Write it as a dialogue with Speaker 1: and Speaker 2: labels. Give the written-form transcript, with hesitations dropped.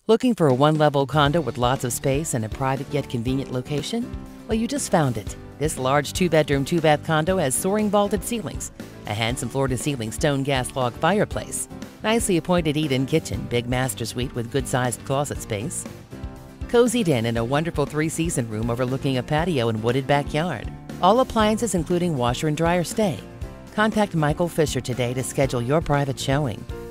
Speaker 1: Looking for a one-level condo with lots of space and a private yet convenient location? Well, you just found it. This large two-bedroom, two-bath condo has soaring vaulted ceilings, a handsome floor-to-ceiling stone gas log fireplace, nicely appointed eat-in kitchen, big master suite with good-sized closet space, cozied in a wonderful three-season room overlooking a patio and wooded backyard. All appliances including washer and dryer stay. Contact Michael Fisher today to schedule your private showing.